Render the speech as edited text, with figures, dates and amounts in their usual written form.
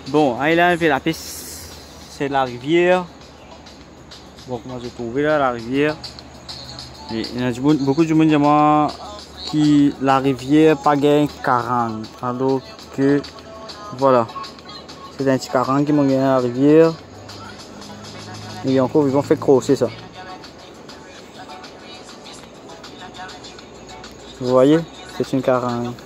Bon, là, il fait la piste. C'est la rivière. Bon, comment j'ai trouvé là, la rivière. Et il y a beaucoup de monde qui moi qui la rivière pas gagne 40. Alors que voilà. C'est un petit 40 qui m'a gagné la rivière. Et encore, ils ont fait crosser ça. Vous voyez? C'est une 40.